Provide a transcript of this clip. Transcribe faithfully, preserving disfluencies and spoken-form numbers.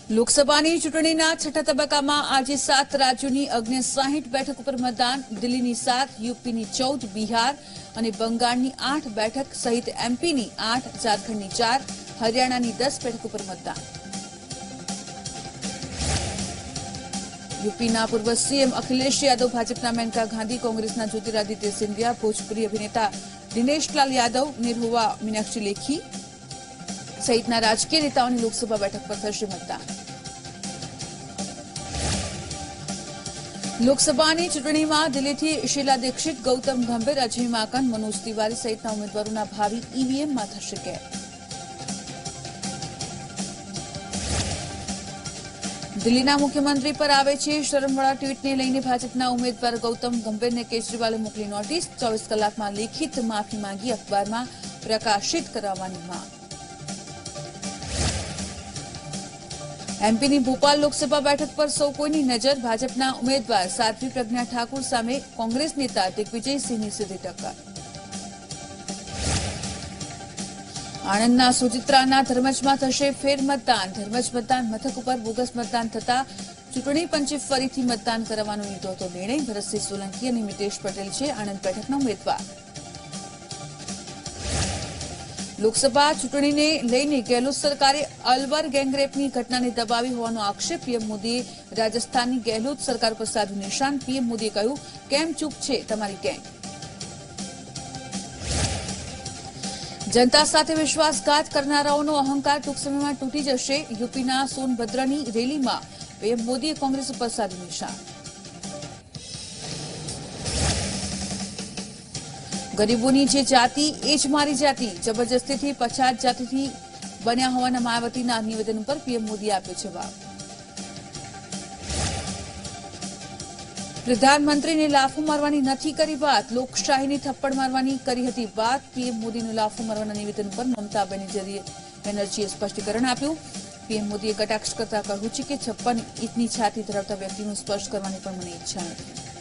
લોકસભાની ચૂંટણીના છઠ્ઠા તબક્કામાં આજે સાત રાજ્યોની ઓગણસાઠ બેઠક ઉપર મતદાન. દિલ્હીની સાત, યુપીની ચૌદ, બિહાર અને બંગાળની આઠ બેઠક સહિત એમપીની આઠ, ઝારખંડની ચાર, હરિયાણાની દસ બેઠક ઉપર મતદાન. યુપીના પૂર્વ સીએમ અખિલેશ યાદવ, ભાજપના મેનકા ગાંધી, કોંગ્રેસના જ્યોતિરાદિત્ય સિંધિયા, ભોજપુરી અભિનેતા દિનેશલાલ યાદવ, નિરહુઆ મીનાક્ષી લેખી સહિતના રાજકીય નેતાઓની લોકસભા બેઠક પર થશે મતદાન. લોકસભાની ચૂંટણીમાં દિલ્હીથી શીલા દીક્ષિત, ગૌતમ ગંભીર, અજય માકન, મનોજ તિવારી સહિતના ઉમેદવારોના ભાવિ ઈવીએમમાં થશે કેદ. દિલ્હીના મુખ્યમંત્રી પર આવે છે શરમવાળા ટ્વીટને લઈને ભાજપના ઉમેદવાર ગૌતમ ગંભીરને કેજરીવાલે મોકલી નોટિસ. ચોવીસ કલાકમાં લેખિત માફી માંગી અખબારમાં પ્રકાશિત કરાવવાની માંગ. એમપીની ભોપાલ લોકસભા બેઠક પર સૌ કોઈની નજર. ભાજપના ઉમેદવાર સાધ્વી પ્રજ્ઞા ઠાકુર સામે કોંગ્રેસ નેતા દિગ્વિજયસિંહની સીધી ટક્કર. આણંદના સુચિત્રાના ધર્મજમાં થશે ફેર મતદાન. ધર્મજ મતદાન મથક ઉપર બોગસ મતદાન થતા ચૂંટણી પંચે ફરીથી મતદાન કરાવવાનો લીધો હતો નિર્ણય. ભરતસિંહ સોલંકી અને મિતેશ પટેલ છે આણંદ બેઠકના ઉમેદવાર. લોકસભા ચૂંટણીને લઈને ગેહલોત સરકારે અલવર ગેંગરેપની ઘટનાને દબાવી હોવાનો આક્ષેપ. પીએમ મોદીએ રાજસ્થાનની ગેહલોત સરકાર પર સાધ્યું નિશાન. પીએમ મોદીએ કહ્યું, કેમ ચૂપ છે તમારી ગેંગ. જનતા સાથે વિશ્વાસઘાત કરનારાઓનો અહંકાર ટૂંક સમયમાં તૂટી જશે. યુપીના સોનભદ્રની રેલીમાં પીએમ મોદીએ કોંગ્રેસ ઉપર સાધ્યું નિશાન. ગરીબોની જે જાતિ એ જ મારી જાતિ. જબરજસ્તીથી પછાત જાતિથી બન્યા હોવાના માયાવતીના નિવેદન ઉપર પીએમ મોદીએ આપ્યો જવાબ. પ્રધાનમંત્રીને લાફો મારવાની નથી કરી વાત. લોકશાહીને થપ્પડ મારવાની કરી હતી વાત. પીએમ મોદીનું લાફો મારવાના નિવેદન પર મમતા બેનર્જીએ સ્પષ્ટીકરણ આપ્યું. પીએમ મોદીએ કટાક્ષ કરતા કહ્યું છે કે છપ્પન ઇંચની છાતી ધરાવતા વ્યક્તિનો સ્પર્શ કરવાની પણ મને ઈચ્છા નથી.